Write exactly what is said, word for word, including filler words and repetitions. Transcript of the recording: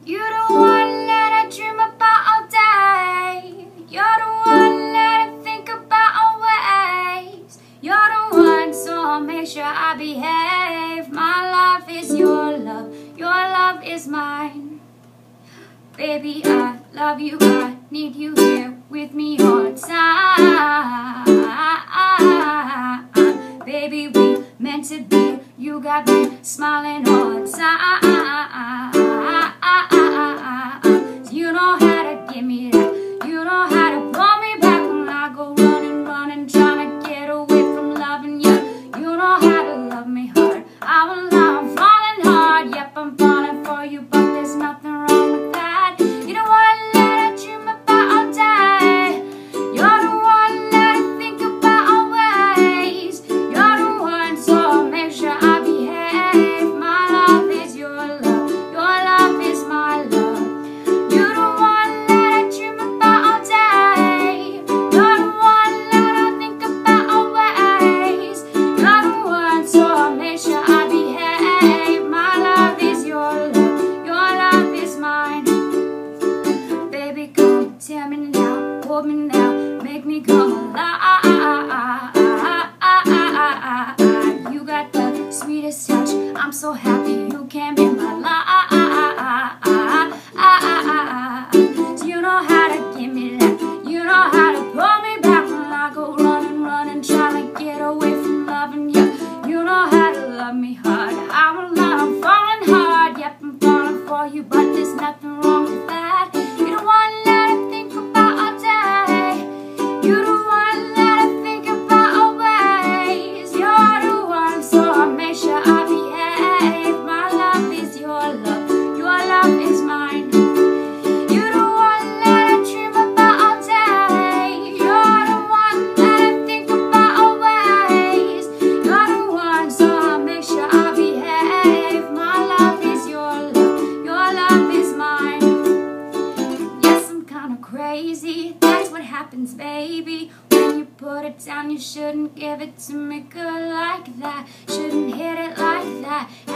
You're the one that I dream about all day. You're the one that I think about always. You're the one, so I'll make sure I behave. My love is your love, your love is mine. Baby, I love you, I need you here with me all the time. Baby, we meant to be, you got me smiling all the time. You know how to give me that, you know how to pull me back when I go running, running, trying to get away from loving you. You know how to love me hard, I'm I'm falling hard. Yep, I'm falling for you, but there's nothing wrong with that. You're the one that I dream about all day. You're the one that I think about always. You're the one, so I'll make sure I behave. My love is your love, your love is my love. You're the one that I dream about all day. You're the one that I think about always. You're the one, so I'll make sure I behave. My love is your love, your love is mine. Baby, come tell me now, hold me now, make me come alive. You got the sweetest touch, I'm so happy you came in my life. So you know how to give me that, you know how to pull me back when I go running, running, trying to get away from loving you. You know how to love me hard, I'm alive, I'm falling hard. Yep, I'm falling for you, but there's nothing wrong with that. You're the one that I think about all day. You're the one that I think about always. You're the one, so I'll make sure I behave. My love is your love, your love is mine. You're the one that I dream about all day. You're the one that I think about always. You're the one, so I'll make sure I behave. My love is your love, your love is mine. Yes, I'm kinda crazy, that's what happens, baby. When you put it down, you shouldn't give it to me good like that. Shouldn't hit it like that,